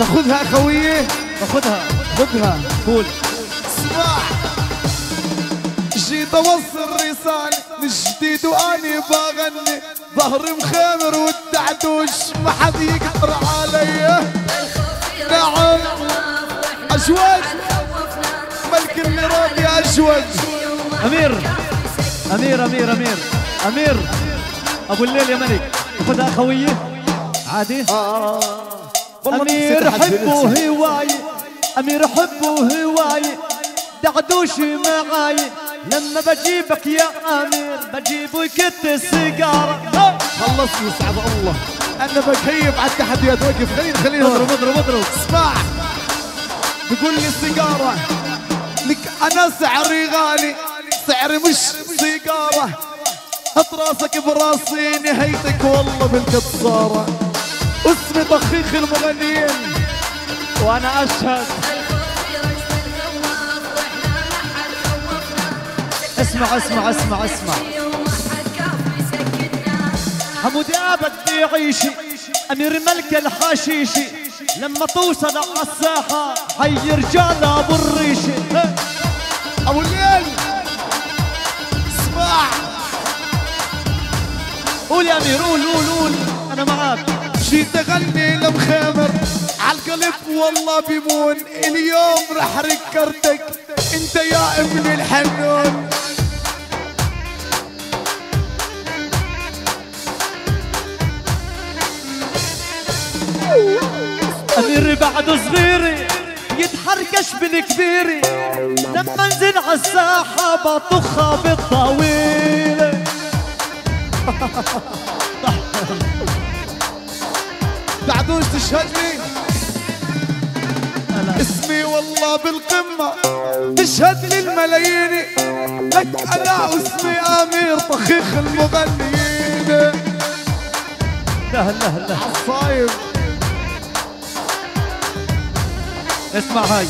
تاخذها خويه؟ باخذها. خذها. قول. اسمع، جيت اوصل رسالة من جديد واني بغني، ظهري مخمر والدعدوش ما حد يقدر علي. نعم اشوج ملك النيران يا اشوج. امير امير امير امير امير ابو الليل يا ملك. خذها خويه عادي. امير حبه هواي، امير حبه هواي، دعدوشي معاي، لما بجيبك يا امير بجيبه يكت السيجاره. خلص يسعد الله، انا بكيف على التحديات. وقف خليني اضرب. اسمع، بقول لي السيجاره لك انا سعري غالي، سعري مش سيجاره، حط راسك براسي نهايتك والله بالقصاره. اسمي طخيخ المغنيين وانا اشهد. اسمع اسمع اسمع اسمع. حمودي بدي عيشي، امير ملك الحشيشي، لما توصل على الساحه حي رجال ابو الريشي. ابو الليل اسمع. قول يا امير، قول انا معاك. جيت اغني لمخامر عالقلب والله بيمون، اليوم رح ركرتك انت يا ابن الحنون. امير بعد صغيري يتحركش بالكبيري، لما انزل عالساحه بطخها بالطويله. دعدوش تشهدني اسمي والله بالقمة، تشهد لي الملايين لك انا اسمي امير طخيخ المغنيين. لا عالصايب اسمع هاي.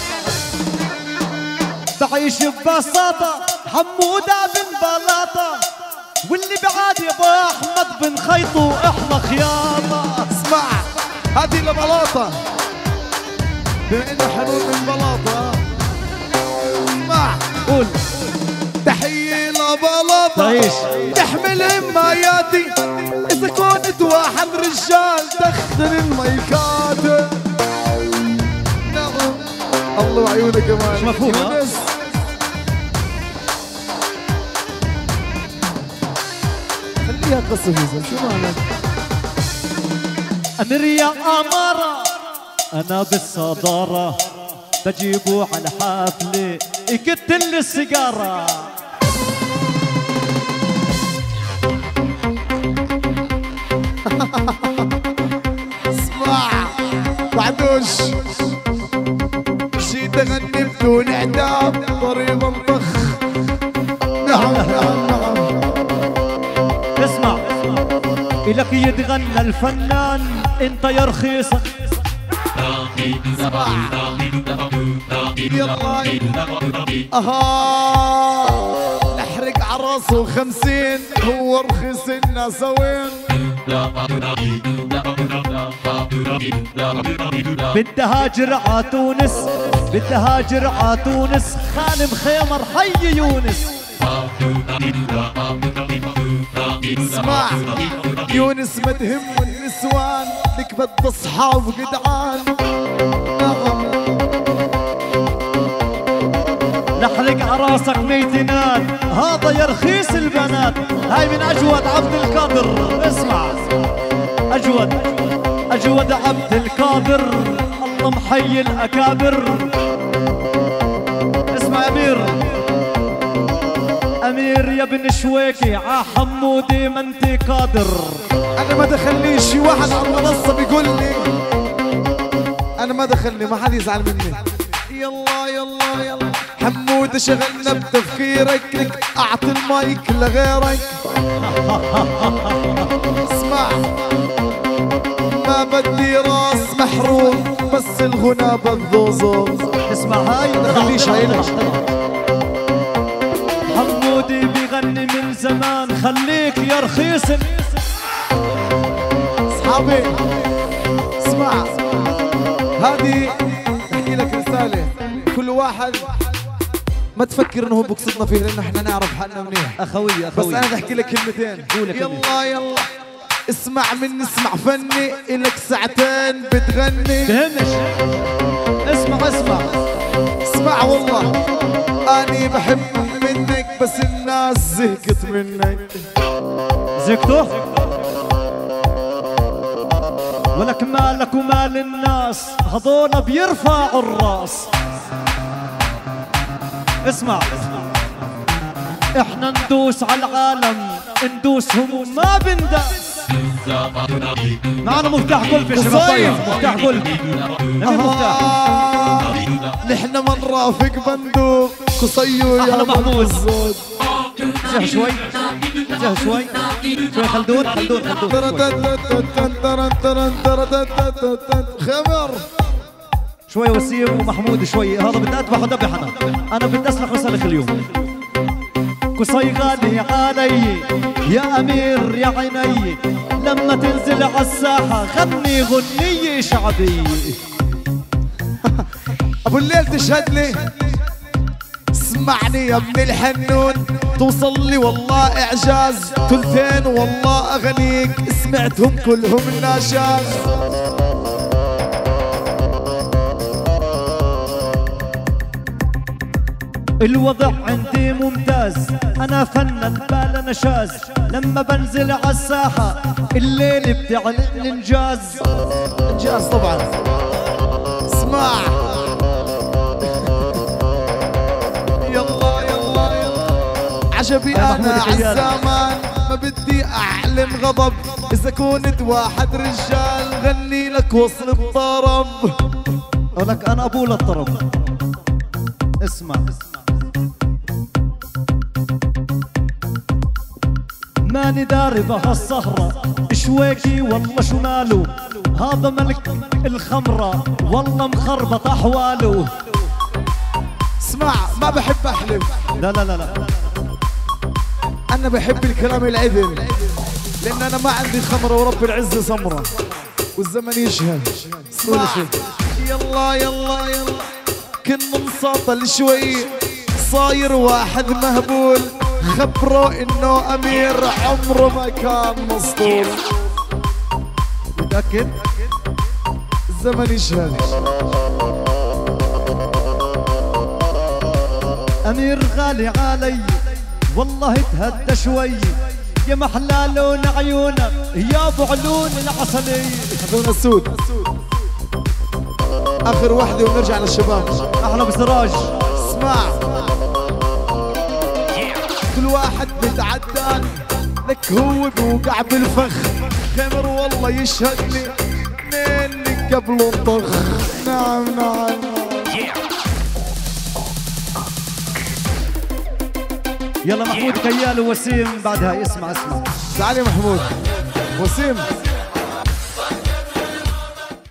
بعيش ببساطة حمودة بن بلاطة، واللي بعاد يا احمد بن خيطو احنا خياطة. اسمع، هذه البلاطة بما انه حنون من بلاطة. اسمع، قول. تحية لبلاطة تعيش. تحمل هماياتي، إذا كنت واحد رجال دخل الميكات. نعم الله وعيونك كمان. مش مفهوم ها؟ خليها قصة فيزا، شو معنى؟ امير يا امارة انا بالصدارة، بجيبه على الحفلة يقتل السيجارة. اسمع بعدوش، جيت اغني بدون اعدام ضريب انطخ. نعم نعم نعم. اسمع، إلك يتغنى الفنان انت يا رخيصة. يلا اها نحرق عراسه 50 هو رخيص الناس وين. بدي هاجر ع تونس، بدي هاجر ع تونس، خان مخيمر حي يونس. اسمع يونس ما تهم النسوان، لك بد اصحاب جدعان. نعم نحرق عراسك ميتينات، هذا يا رخيص البنات. هاي من اجود عبد القادر. اسمع، اجود عبد القادر، الله محيي الاكابر. اسمع امير يا ابن شويكي، ع حمودي ما انت قادر. انا ما دخلنيش شي واحد على المنصه بيقول لي، انا ما دخلني، ما حد يزعل مني. يلا حمود شغلنا بتفكيرك، لك اعطي المايك لغيرك. اسمع، ما بدي راس محروم، بس الغنى بذوزو. اسمع هاي، ما تخليش هاي لك. حمودي بيغني من زمان، خليك يا رخيص. اصحابي اسمع، هذه احكي لك رسالة، كل واحد ما تفكر انه هو بقصدنا فيه، لانه احنا نعرف حالنا منيح. اخوي بس انا بدي احكي لك كلمتين. يلا يلا اسمع مني، اسمع فني، الك ساعتين بتغني. فهمش؟ اسمع اسمع والله اني بحب منك، بس الناس زهقت منك. زهقتوا؟ ولك مالك ومال الناس، هذول بيرفعوا الراس. اسمع، احنا ندوس على العالم، ندوسهم وما بنداس. معنا مفتاح قلب يا شباب. طيب مفتاح قلب، نبي مفتاح. نحن ما نرافق بندوق قصيو يا محمود. جه شوي شوي خلدون خمر شوي وسيم ومحمود شوي. هذا بدي اذبح وذبح انا بدي اسلخ وسلخ اليوم. قصي غالي علي يا امير يا عيني، لما تنزل على الساحه غني غنيه شعبيه. ابو الليل تشهد لي، اسمعني يا ابن الحنون، توصل لي والله اعجاز، ثلثين والله اغنيك سمعتهم كلهم الناشاز. الوضع عندي ممتاز، انا فنان بلا نشاز، لما بنزل على الساحه الليل بتعلن الانجاز. انجاز طبعا. اسمع يلا يلا يلا عجبي انا عالزمان، ما بدي اعلن غضب، اذا كنت واحد رجال غني لك وصل الطرب. ولك انا ابو للطرب. اسمع ماني داري بهالسهرة، شويكي والله شو ماله، هذا ملك الخمرة والله مخربط احواله. اسمع ما بحب احلف، لا انا بحب الكلام العذل، لان انا ما عندي خمرة ورب العزة سمرة والزمن يشهد. اسمع يلا يلا يلا كنا نساطل شوي، صاير واحد مهبول، خبره انه امير عمره ما كان مسطول. متأكد؟ الزمن يشهد. امير غالي علي والله تهدى شوي، يا محلى لون عيونك يا ابو علون العسلي. خذونا السود اخر وحده ونرجع للشباب. احلى بسراج. اسمع كل واحد بيتعدل لك، هو بوقع بالفخ، خمر والله يشهد لي مين اللي قبله الطخ. نعم نعم. يلا محمود كيال ووسيم بعدها. اسمع تعال يا محمود. وسيم